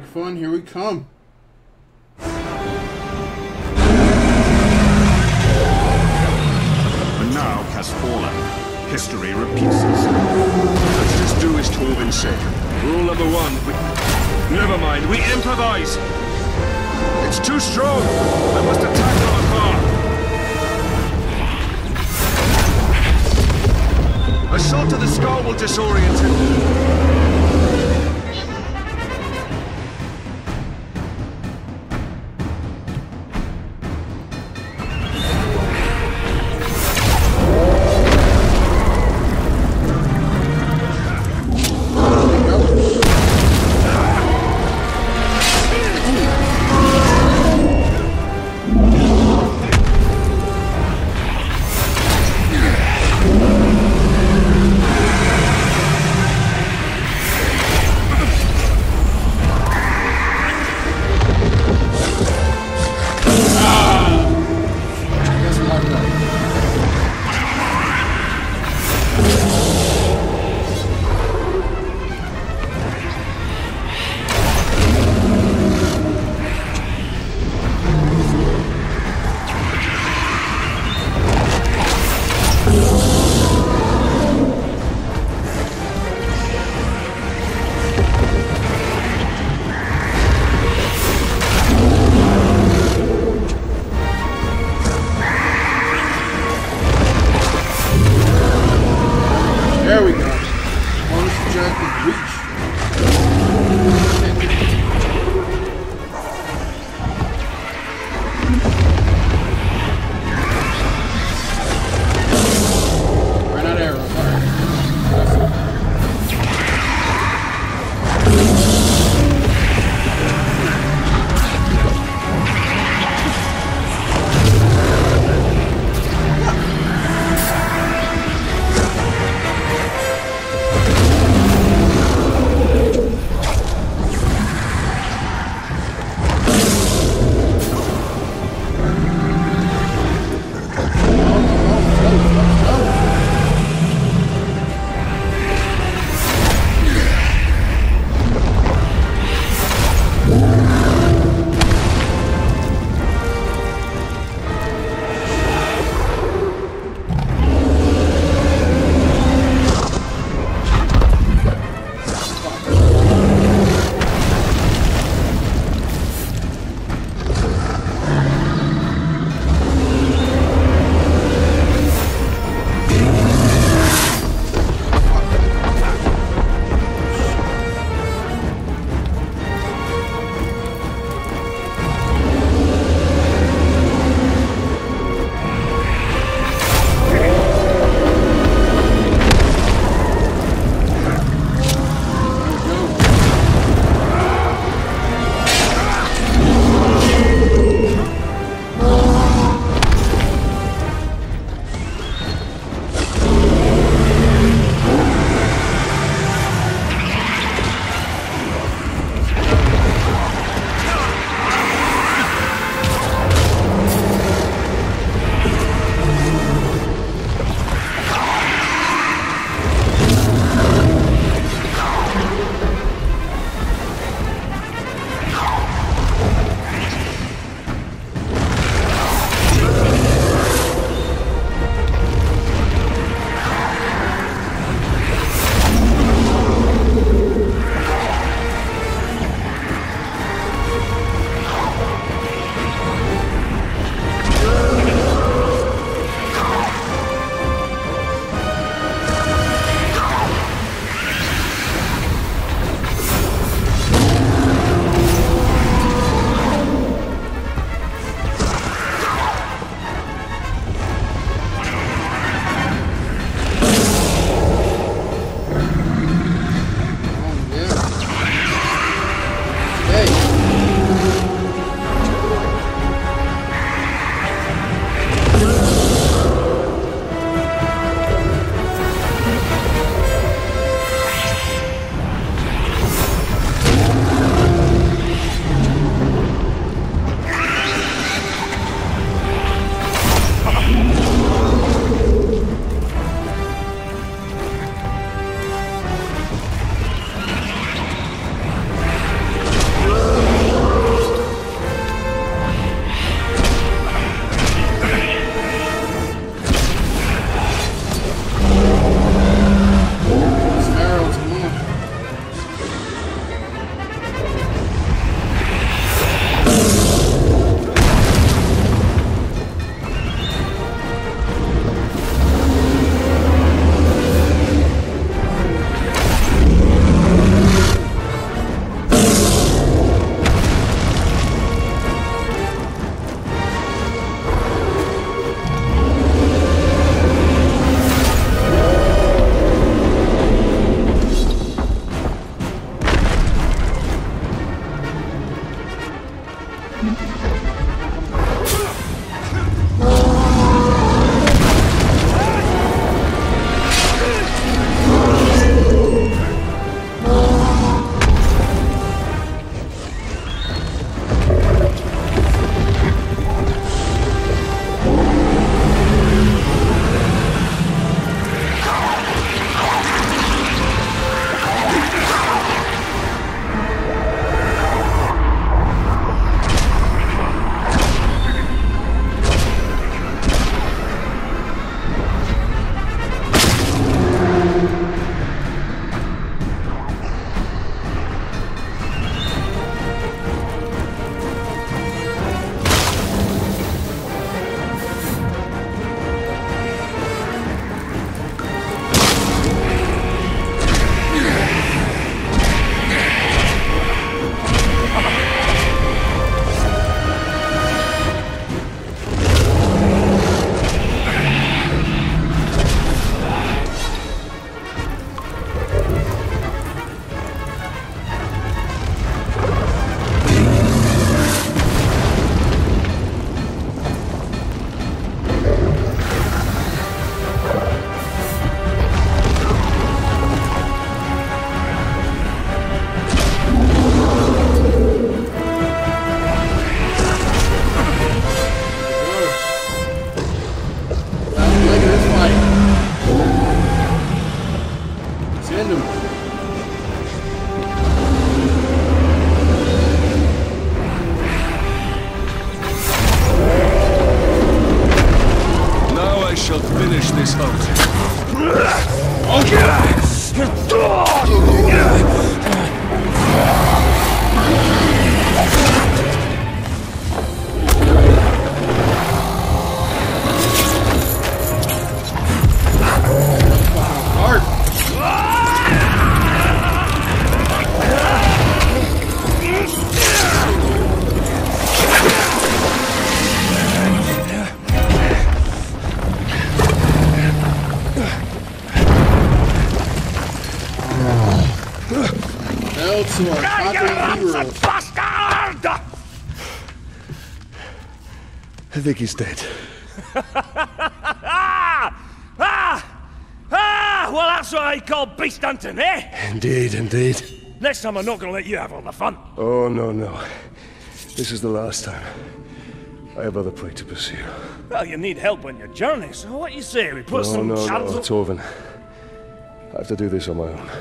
Epic fun, here we come. The Graug has fallen. History repeats itself. Let's just do as Torvin said. Rule number one, never mind, we improvise! It's too strong! I must attack from afar! A shot to the skull will disorient him. There we go. Bonus objective reach. Ran out of arrows. find him. Now I shall finish this hunt. To our conquering hero. Bastard! I think he's dead. Well, that's what I call beast hunting, eh? Indeed, indeed. Next time I'm not gonna let you have all the fun. Oh, no, no. This is the last time. I have other prey to pursue. Well, you need help on your journey, so what do you say? We put some No, shadows... Torvin. I have to do this on my own.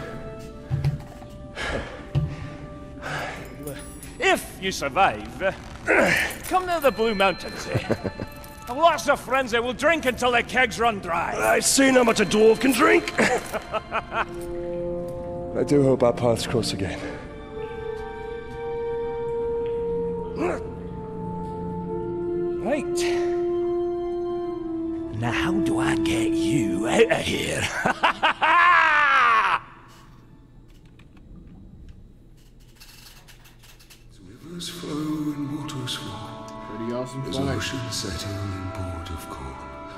If you survive, come to the Blue Mountains, eh? I've lots of friends that will drink until their kegs run dry. I've seen how much a dwarf can drink. I do hope our paths cross again. Right. Now how do I get you out of here? Rivers flow and waters flow. Pretty awesome There's fight. ocean setting in port of call.